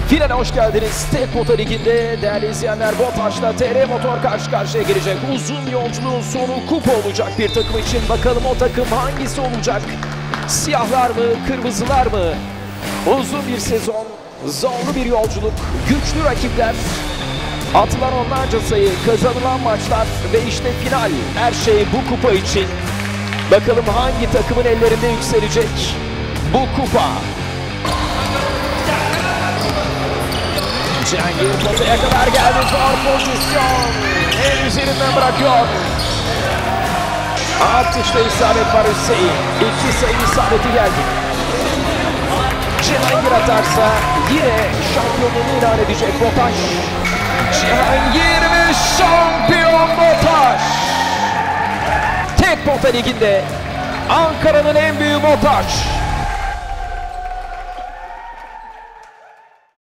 Finale hoş geldiniz. Tek Pota Ligi'nde değerli izleyenler, BOTAŞ'la TR Motor karşı karşıya gelecek. Uzun yolculuğun sonu kupa olacak bir takım için. Bakalım o takım hangisi olacak? Siyahlar mı, kırmızılar mı? Uzun bir sezon, zorlu bir yolculuk, güçlü rakipler, atılan onlarca sayı, kazanılan maçlar ve işte final. Her şey bu kupa için. Bakalım hangi takımın ellerinde yükselecek bu kupa? Cihangir potaya kadar geldi. Zor pozisyon. El üzerinden bırakıyor. Atışta isabet var Hüseyin. 2 sayı isabeti geldi. Cihangir atarsa yine şampiyonluğunu ilan edecek BOTAŞ. Cihangir ve şampiyon BOTAŞ. Tek Pota Ligi'nde Ankara'nın en büyüğü BOTAŞ.